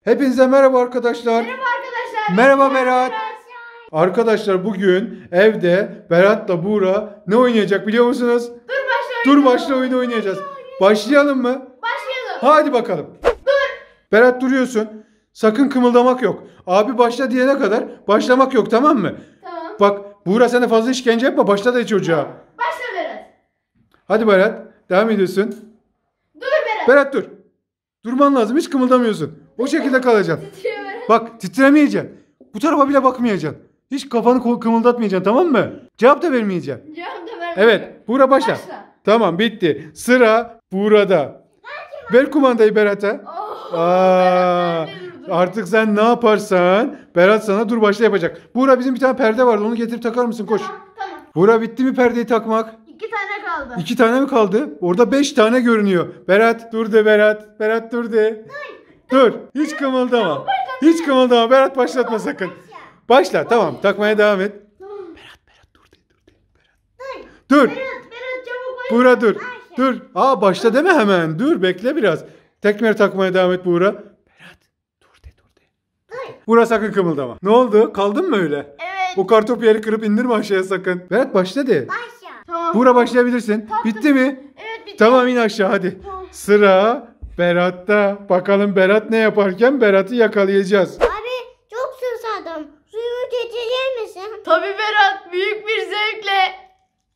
Hepinize merhaba arkadaşlar. Merhaba arkadaşlar. Merhaba Berat. Arkadaşlar bugün evde Berat'la Buğra ne oynayacak biliyor musunuz? Dur başla oyunu oynayacağız. Başlayalım mı? Başlayalım. Hadi bakalım. Dur. Berat duruyorsun. Sakın kımıldamak yok. Abi başla diyene kadar başlamak yok, tamam mı? Tamam. Bak Buğra, sen de fazla işkence yapma. Başla da çocuğa. Başla Berat. Hadi Berat. Devam ediyorsun. Dur Berat. Berat dur. Durman lazım. Hiç kımıldamıyorsun. O şekilde kalacaksın. Titriyor Berat. Bak titremeyeceksin. Bu tarafa bile bakmayacaksın. Hiç kafanı kımıldatmayacaksın, tamam mı? Cevap da vermeyeceksin. Cevap da vermem. Evet. Buğra başla. Başla. Tamam, bitti. Sıra Buğra'da. Ver kumandayı Berat'a. Oh, Aa, Berat, ben de durdum. artık sen ne yaparsan Berat sana dur başla yapacak. Buğra, bizim bir tane perde vardı. Onu getirip takar mısın? Koş. Tamam. Buğra, bitti mi perdeyi takmak? 2 tane kaldı. 2 tane mi kaldı? Orada 5 tane görünüyor. Berat dur de Berat. Berat dur de. Dur. Hiç kımıldama. Hiç kımıldama. Berat başlatma sakın. Başla. Tamam. Takmaya devam et. Tamam. Berat dur de. Dur. Berat çabuk başla. Buğra dur. Dur. Aa, başla deme hemen. Dur, bekle biraz. Tekrar takmaya devam et Buğra. Berat dur de. Buğra sakın kımıldama. Ne oldu? Kaldın mı öyle? Evet. O kartopu yeri kırıp indirme aşağıya sakın. Berat başla de. Başla. Tamam. Buğra başlayabilirsin. Taktım. Bitti mi? Evet bitti. Tamam, in aşağı hadi. Tamam. Sıra Berat'ta. Bakalım Berat ne yaparken Berat'ı yakalayacağız. Abi çok susadım. Suyu getirir misin? Tabii Berat. Büyük bir zevkle.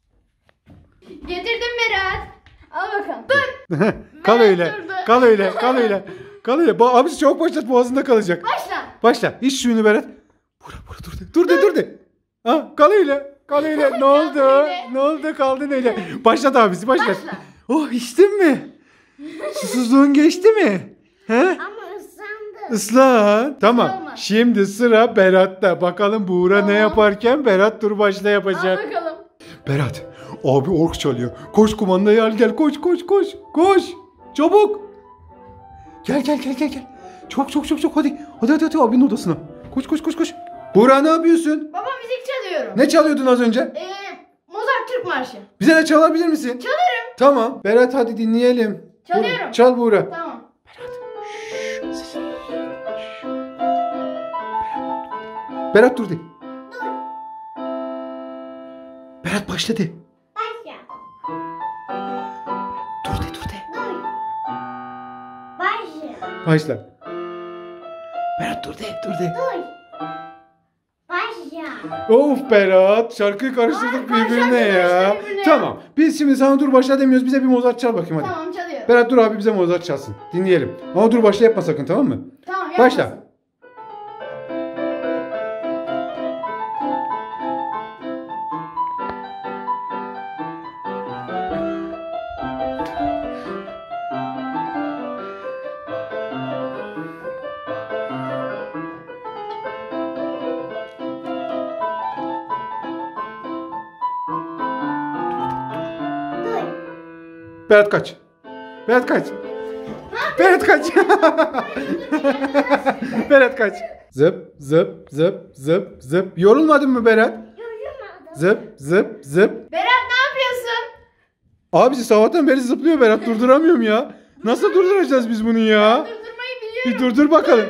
Getirdim Berat. Al bakalım. Dur. Kal Berat öyle. durdu. Kal öyle. Kal öyle. Kal öyle. Abisi çok başlat, boğazında kalacak. Başla. Başla. İç suyunu Berat. Buğra dur de. Dur de. Ha, kal öyle. Kal öyle. Ne oldu? öyle. Ne oldu? Kaldın öyle. Başlat abisi, başlat. Başla. Oh, içtin mi? Susuzluğun geçti mi? He? Ama ıslandı. Islan. Tamam. Islanma. Şimdi sıra Berat'ta. Bakalım Buğra ne Tamam. yaparken Berat dur başla Al yapacak. bakalım. Berat. Abi ork çalıyor. Koş kumandayı al gel. Koş. Koş. Çabuk. Gel. Çok. Hadi abinin odasına. Koş. Buğra, ne yapıyorsun? Baba müzik çalıyorum. Ne çalıyordun az önce? Mozart Türk Marşı. Bize de çalabilir misin? Çalarım. Tamam. Berat hadi dinleyelim. Çalıyorum. Çal Buğra. Tamam. Berat dur de. Berat başla de. Başla. Dur de. Dur. Başla. Başla. Berat dur de. Dur. Başla. Of Berat, şarkıyı karıştırdık Ay, birbirine şarkıyı ya. karıştırdık birbirine. Tamam. Biz şimdi sana dur başla demiyoruz. Bize bir Mozart çal bakayım hadi. Tamam çalıyorum. Berat dur, abi bize Mozart çalsın. Dinleyelim. Ama dur başla yapma sakın, tamam mı? Tamam yapmasın. Başla. Dur. Berat kaç. Berat kaç. Berat kaç. Berat kaç. Zıp. Yorulmadın mı Berat? Yorulmadım. Zıp. Berat ne yapıyorsun? Abisi sabahtan beri zıplıyor Berat, durduramıyorum ya. Nasıl durduracağız biz bunu ya? Durdurmayı Bir biliyorum. durdur bakalım.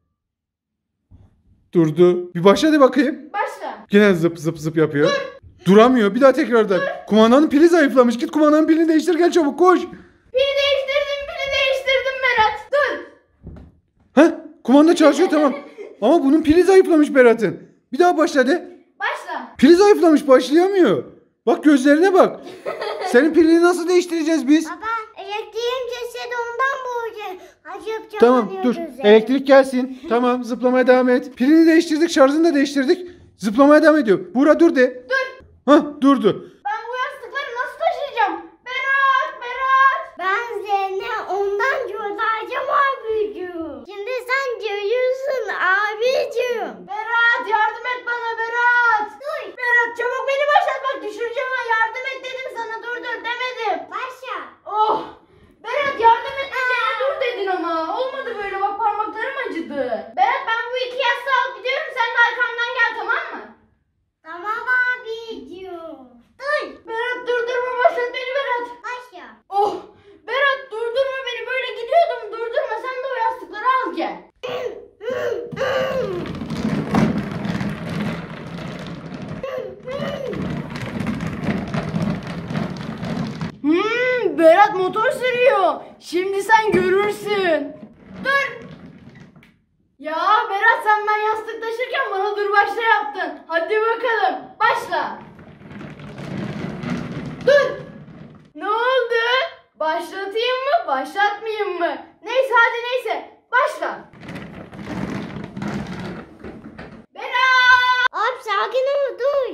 Durdu. Bir başla de bakayım. Başla. Gene zıp yapıyor. Duramıyor. Bir daha tekrardan. Kumandanın pili zayıflamış. Git kumandanın pilini değiştir, gel çabuk koş. Pili değiştirdim Berat. Dur. Heh, kumanda çalışıyor tamam. Ama bunun pili zayıflamış Berat'ın. Bir daha başla de. Başla. Pili zayıflamış, başlayamıyor. Bak gözlerine bak. Senin pilini nasıl değiştireceğiz biz? Baba elektriğim cesedi ondan boğacak. Acıp Tamam çalıyor dur. gözleri. Elektrik gelsin. Tamam, zıplamaya devam et. Pilini değiştirdik, şarjını da değiştirdik. Zıplamaya devam ediyor. Buğra dur de. Dur. Hah, durdu. Ben bu yastıkları nasıl taşıyacağım? Berat. Ben seni ondan kurtaracağım abicim. Şimdi sen görüyorsun abicim. Berat yardım et bana Berat. Dur. Berat çabuk beni başlat, bak düşüreceğim ha. Yardım et dedim sana, dur demedim. Başla. Oh. Berat yardım et diyeceğine dur dedin ama. Olmadı böyle, bak parmaklarım acıdı. Berat ben bu 2 yastığı alıp gidiyorum, sen de arkamdan gel, tamam mı? Tamam abicim. Dur. Berat durdurma, başlat beni Berat. Başla. Oh. Berat durdurma beni, böyle gidiyordum, durdurma, sen de o yastıkları al gel. Berat motor sürüyor. Şimdi sen görürsün. Dur. Ya Berat sen ben yastık taşırken bana dur başla yaptın. Hadi bakalım başla. Dur. Ne oldu? Başlatayım mı başlatmayayım mı? Neyse hadi neyse. Başla. Berat. Abi sakin ol dur.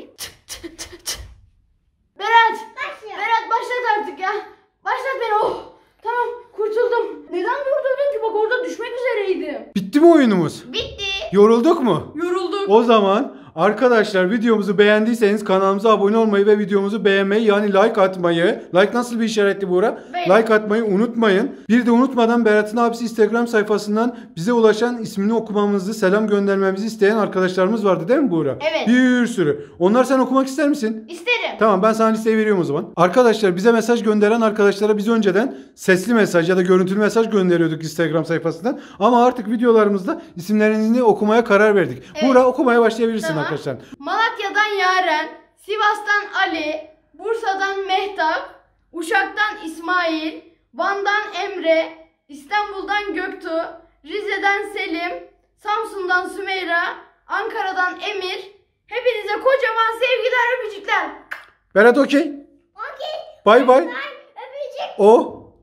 Berat. Başla. Berat başlat artık ya. Başlat beni. Oh. Tamam kurtuldum. Neden durdurdun ki? Bak orada düşmek üzereydim. Bitti mi oyunumuz? Bitti. Yorulduk mu? Yorulduk. O zaman arkadaşlar videomuzu beğendiyseniz kanalımıza abone olmayı ve videomuzu beğenmeyi yani like atmayı. Like nasıl bir işaretti Buğra? Beğen. Like atmayı unutmayın. Bir de unutmadan Berat'ın abisi Instagram sayfasından bize ulaşan ismini okumamızı, selam göndermemizi isteyen arkadaşlarımız vardı değil mi Buğra? Evet. Bir sürü. Onlar sen okumak ister misin? İsterim. Tamam ben sana listeyi veriyorum o zaman. Arkadaşlar bize mesaj gönderen arkadaşlara biz önceden sesli mesaj ya da görüntülü mesaj gönderiyorduk Instagram sayfasından. Ama artık videolarımızda isimlerini okumaya karar verdik. Evet. Buğra okumaya başlayabilirsin Tamam. arkadaşlar. Malatya'dan Yaren, Sivas'tan Ali, Bursa'dan Mehtap, Uşak'tan İsmail, Van'dan Emre, İstanbul'dan Göktuğ, Rize'den Selim, Samsun'dan Sümeyra, Ankara'dan Emir. Hepinize kocaman sevgiler, öpücükler. Berat okey. Okey. Bay bay. Ben öpecek. O.